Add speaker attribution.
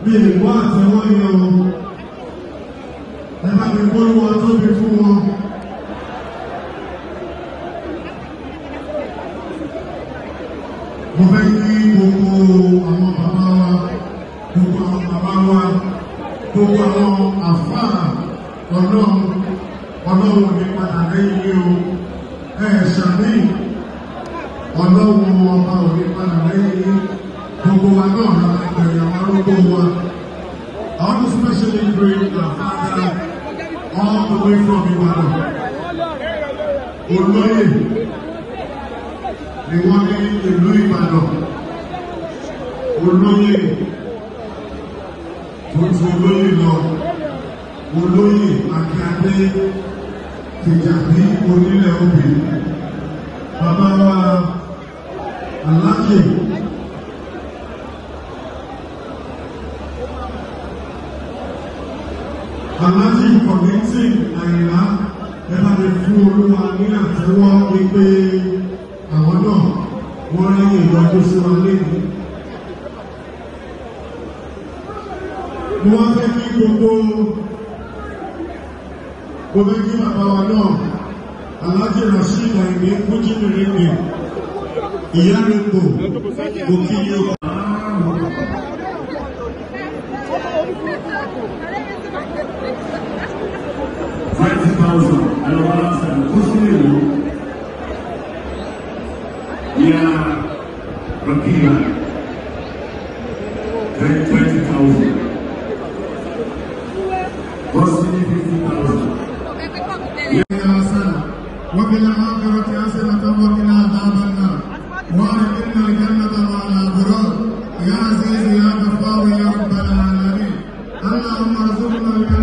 Speaker 1: bí ìwọ àtẹwọ́ yẹ o ẹ bá mi gbólúwa tóbi fún wọn. Mo fẹ́ kí gbogbo àwọn bàbá wa, gbogbo àwọn bàbá wa, gbogbo àwọn àfáà ọlọ́run ní padà lẹ́yìn o. Ṣàmì ọlọ́run ọba ò ní padà lẹ́yìn gbogbo wa náà lára ẹgbẹ̀rẹ̀ àwọn arúgbó wa. I want to specially bring our father all the way from Ibadan. Olóyè ni wọ́n ní ìlú Ìbàdàn. Olóyè tó ti olóyè lọ. Olóyè Akíndé Tìjàbí onílẹ̀ òbí. Bàbá wa Aláàjì Kọ̀mítì Àyìnlá ẹ̀bá lè fún Olúwa ní àtẹ́wọ́ wípé àwọn náà wọ́n rẹ́yìn ìyọjú sí wa lẹ́yìn. Mo wá fẹ́ kí gbogbo kí bàbá wa náà Aláàjì Rasheed Àyìndé Kújìmìrì ní ìyá rẹ̀ kò kí yóò.
Speaker 2: Rakila 20,000. Rosini 50,000.
Speaker 1: وقنا آخرة حسنة وقنا عذاب النار وأدخلنا الجنة مع الأبرار يا عزيز يا غفار يا رب العالمين اللهم ارزقنا